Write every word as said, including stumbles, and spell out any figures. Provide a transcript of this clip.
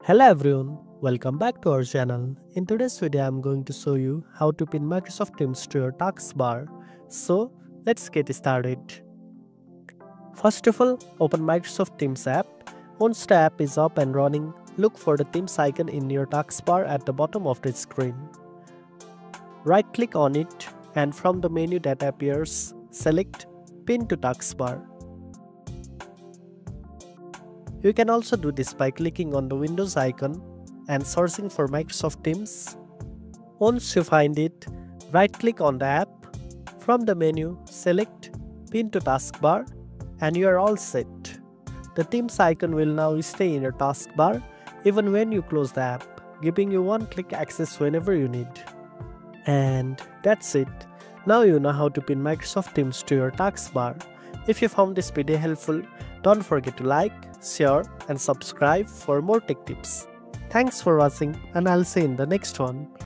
Hello everyone, welcome back to our channel. In today's video I am going to show you how to pin Microsoft Teams to your taskbar. So let's get started. First of all, open Microsoft Teams app. Once the app is up and running, look for the Teams icon in your taskbar at the bottom of the screen. Right click on it and from the menu that appears, select Pin to Taskbar. You can also do this by clicking on the Windows icon and searching for Microsoft Teams. Once you find it, right-click on the app. From the menu, select Pin to Taskbar and you are all set. The Teams icon will now stay in your taskbar even when you close the app, giving you one-click access whenever you need. And that's it. Now you know how to pin Microsoft Teams to your taskbar. If you found this video helpful, don't forget to like, share and subscribe for more tech tips. Thanks for watching and I'll see you in the next one.